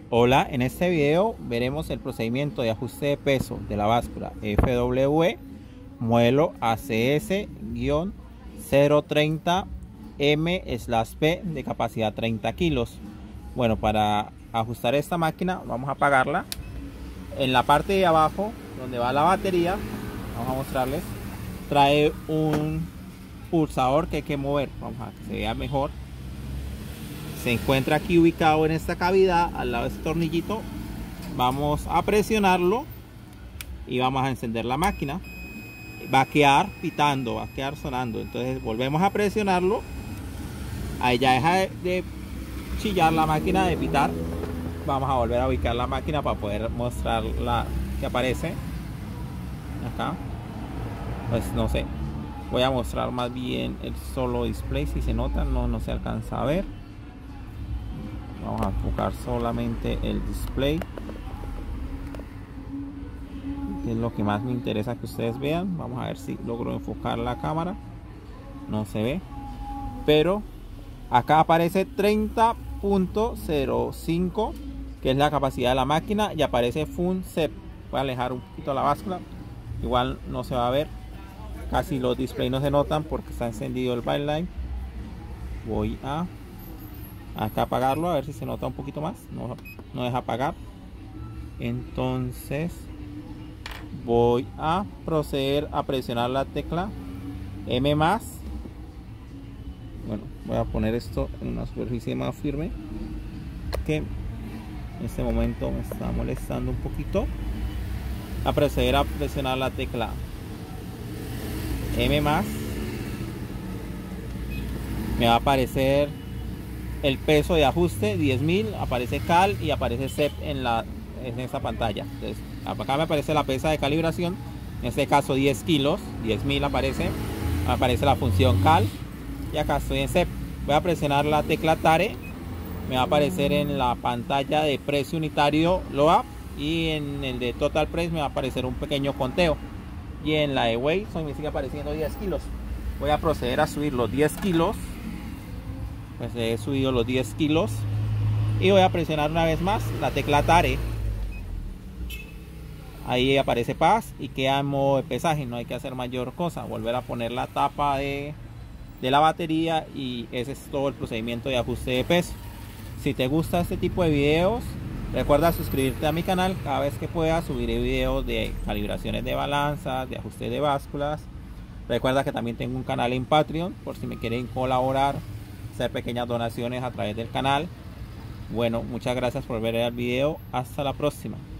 Hola, en este video veremos el procedimiento de ajuste de peso de la báscula FWE modelo ACS-030M/P de capacidad 30 kilos. Bueno, para ajustar esta máquina vamos a apagarla. En la parte de abajo donde va la batería, vamos a mostrarles, trae un pulsador que hay que mover. Vamos a que se vea mejor. Se encuentra aquí ubicado en esta cavidad al lado de este tornillito. Vamos a presionarlo y vamos a encender la máquina. Va a quedar pitando, va a quedar sonando. Entonces volvemos a presionarlo. Ahí ya deja de chillar la máquina, de pitar. Vamos a volver a ubicar la máquina para poder mostrar la que aparece acá. Pues no sé, voy a mostrar más bien el solo display. Si se nota, no se alcanza a ver. Vamos a enfocar solamente el display, que es lo que más me interesa que ustedes vean. Vamos a ver si logro enfocar la cámara. No se ve, pero acá aparece 30.05, que es la capacidad de la máquina, y aparece FunCEP. Voy a alejar un poquito la báscula, igual no se va a ver, casi los displays no se notan porque está encendido el byline. Voy a acá apagarlo, a ver si se nota un poquito más. No deja apagar. Entonces voy a proceder a presionar la tecla M+. Bueno, voy a poner esto en una superficie más firme, que en este momento me está molestando un poquito. A proceder a presionar la tecla M+. Me va a aparecer el peso de ajuste 10.000, aparece cal y aparece CEP en esta pantalla. Entonces, acá me aparece la pesa de calibración, en este caso 10 kilos, 10.000 aparece la función cal, y acá estoy en CEP. Voy a presionar la tecla Tare, me va a aparecer en la pantalla de precio unitario LOAP, y en el de Total Price me va a aparecer un pequeño conteo, y en la de Weight me sigue apareciendo 10 kilos. Voy a proceder a subir los 10 kilos. Pues he subido los 10 kilos y voy a presionar una vez más la tecla Tare. Ahí aparece paz y queda en modo de pesaje. No hay que hacer mayor cosa, volver a poner la tapa de la batería, y ese es todo el procedimiento de ajuste de peso. Si te gusta este tipo de videos, recuerda suscribirte a mi canal. Cada vez que pueda subiré videos de calibraciones de balanzas, de ajuste de básculas. Recuerda que también tengo un canal en Patreon por si me quieren colaborar, hacer pequeñas donaciones a través del canal. Bueno, muchas gracias por ver el video. Hasta la próxima.